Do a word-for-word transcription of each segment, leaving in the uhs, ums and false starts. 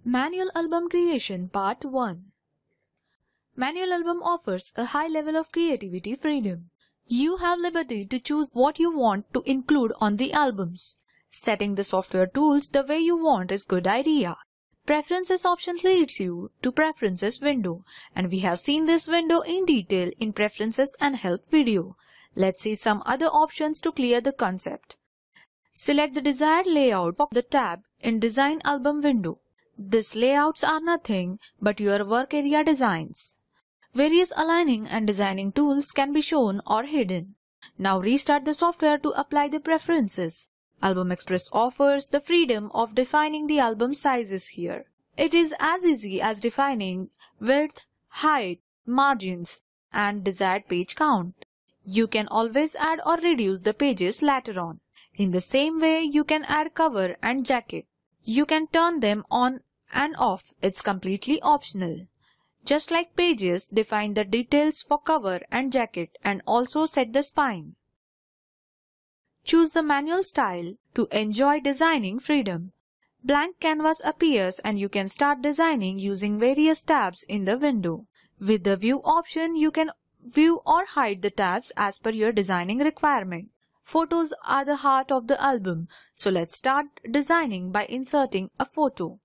Manual Album Creation Part one. Manual album offers a high level of creativity freedom. You have liberty to choose what you want to include on the albums. Setting the software tools the way you want is a good idea. Preferences option leads you to Preferences window, and we have seen this window in detail in Preferences and Help video. Let's see some other options to clear the concept. Select the desired layout of the tab in Design Album window. These layouts are nothing but your work area designs. Various aligning and designing tools can be shown or hidden. Now restart the software to apply the preferences. Album Express offers the freedom of defining the album sizes here. It is as easy as defining width, height, margins, and desired page count. You can always add or reduce the pages later on. In the same way, you can add cover and jacket. You can turn them on and off. It's completely optional. Just like pages, define the details for cover and jacket and also set the spine. Choose the manual style to enjoy designing freedom. Blank canvas appears and you can start designing using various tabs in the window. With the view option, you can view or hide the tabs as per your designing requirement. Photos are the heart of the album, so let's start designing by inserting a photo.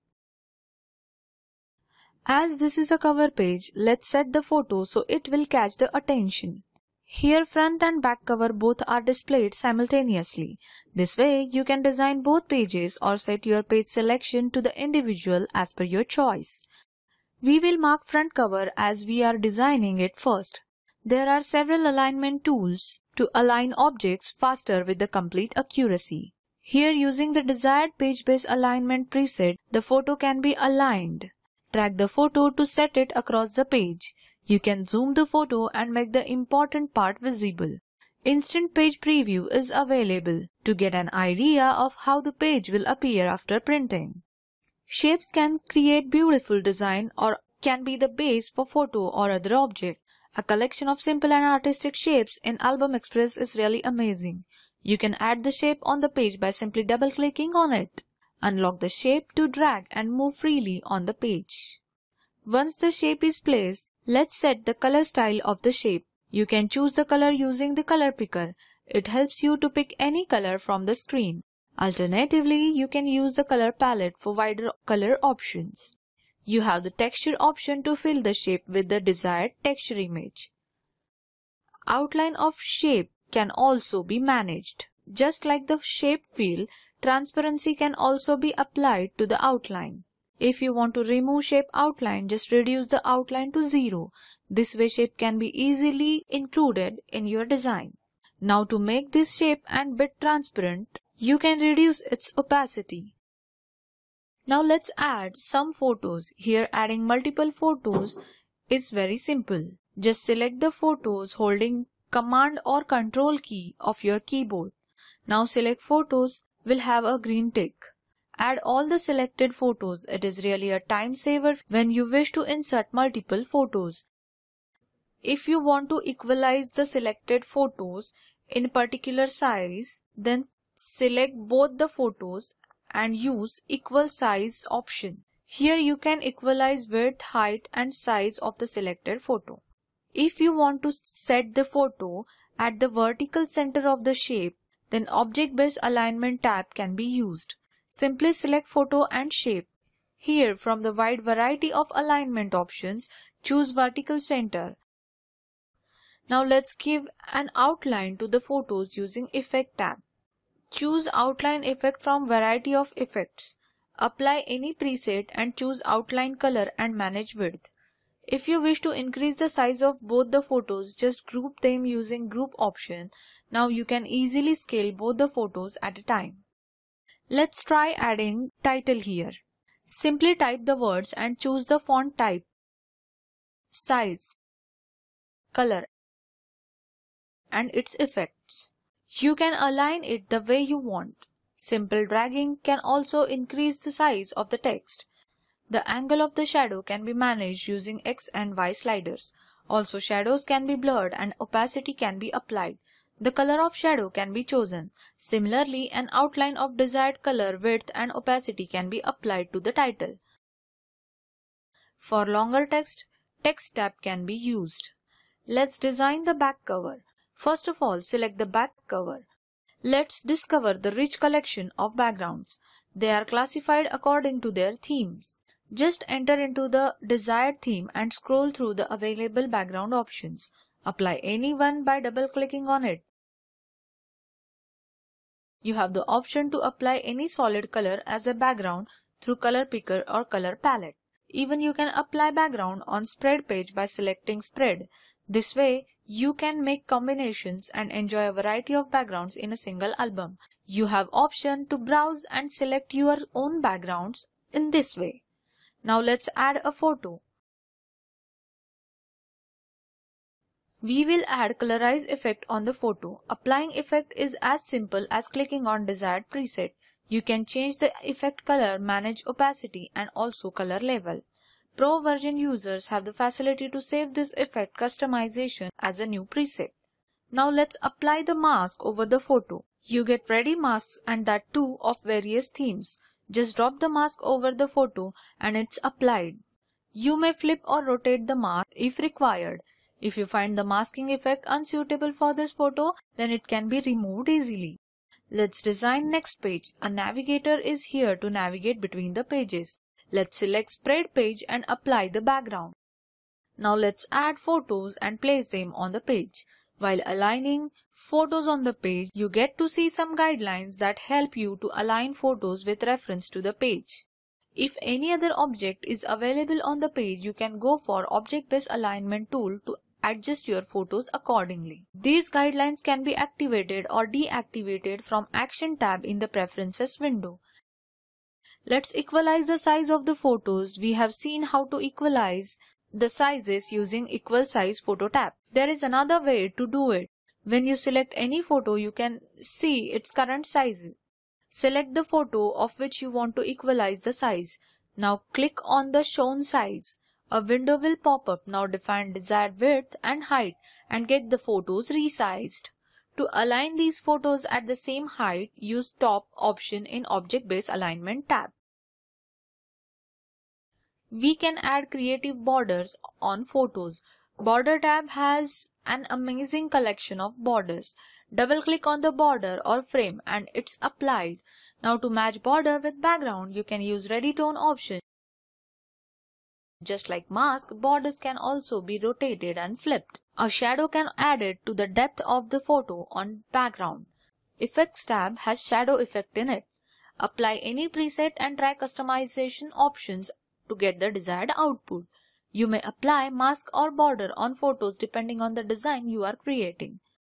As this is a cover page, let's set the photo so it will catch the attention. Here front and back cover both are displayed simultaneously. This way you can design both pages or set your page selection to the individual as per your choice. We will mark front cover as we are designing it first. There are several alignment tools to align objects faster with the complete accuracy. Here, using the desired page-based alignment preset, the photo can be aligned. Drag the photo to set it across the page. You can zoom the photo and make the important part visible. Instant page preview is available to get an idea of how the page will appear after printing. Shapes can create beautiful design or can be the base for photo or other object. A collection of simple and artistic shapes in Album Express is really amazing. You can add the shape on the page by simply double-clicking on it. Unlock the shape to drag and move freely on the page. Once the shape is placed, let's set the color style of the shape. You can choose the color using the color picker. It helps you to pick any color from the screen. Alternatively, you can use the color palette for wider color options. You have the texture option to fill the shape with the desired texture image. Outline of shape can also be managed. Just like the shape fill, transparency can also be applied to the outline. If you want to remove shape outline, just reduce the outline to zero. This way shape can be easily included in your design. Now to make this shape and bit transparent, you can reduce its opacity. Now let's add some photos. Here adding multiple photos is very simple. Just select the photos holding Command or Control key of your keyboard. Now select photos will have a green tick. Add all the selected photos. It is really a time saver when you wish to insert multiple photos. If you want to equalize the selected photos in a particular size, then select both the photos and use equal size option. Here you can equalize width, height and size of the selected photo. If you want to set the photo at the vertical center of the shape, then Object-Based Alignment tab can be used. Simply select Photo and Shape. Here from the wide variety of alignment options, choose Vertical Center. Now let's give an outline to the photos using Effect tab. Choose Outline Effect from variety of effects. Apply any preset and choose Outline Color and manage width. If you wish to increase the size of both the photos, just group them using Group option. Now you can easily scale both the photos at a time. Let's try adding title here. Simply type the words and choose the font type, size, color, and its effects. You can align it the way you want. Simple dragging can also increase the size of the text. The angle of the shadow can be managed using X and Y sliders. Also, shadows can be blurred and opacity can be applied. The color of shadow can be chosen. Similarly, an outline of desired color, width and opacity can be applied to the title. For longer text, Text tab can be used. Let's design the back cover. First of all, select the back cover. Let's discover the rich collection of backgrounds. They are classified according to their themes. Just enter into the desired theme and scroll through the available background options. Apply any one by double-clicking on it. You have the option to apply any solid color as a background through Color Picker or Color Palette. Even you can apply background on spread page by selecting spread. This way, you can make combinations and enjoy a variety of backgrounds in a single album. You have option to browse and select your own backgrounds in this way. Now let's add a photo. We will add colorize effect on the photo. Applying effect is as simple as clicking on desired preset. You can change the effect color, manage opacity, and also color level. Pro version users have the facility to save this effect customization as a new preset. Now let's apply the mask over the photo. You get ready masks and that too of various themes. Just drop the mask over the photo and it's applied. You may flip or rotate the mask if required. If you find the masking effect unsuitable for this photo, then it can be removed easily. Let's design next page. A navigator is here to navigate between the pages. Let's select spread page and apply the background. Now let's add photos and place them on the page. While aligning photos on the page, you get to see some guidelines that help you to align photos with reference to the page. If any other object is available on the page, you can go for Object-Based Alignment tool to adjust your photos accordingly. These guidelines can be activated or deactivated from Action tab in the Preferences window. Let's equalize the size of the photos. We have seen how to equalize the sizes using Equal Size Photo tab. There is another way to do it. When you select any photo, you can see its current size. Select the photo of which you want to equalize the size. Now click on the shown size. A window will pop up. Now define desired width and height and get the photos resized. To align these photos at the same height, use top option in Object-Based Alignment tab. We can add creative borders on photos. Border tab has an amazing collection of borders. Double click on the border or frame and it's applied. Now to match border with background, you can use Ready Tone option. Just like mask, borders can also be rotated and flipped. A shadow can add it to the depth of the photo on background. Effects tab has shadow effect in it. Apply any preset and try customization options to get the desired output. You may apply mask or border on photos depending on the design you are creating.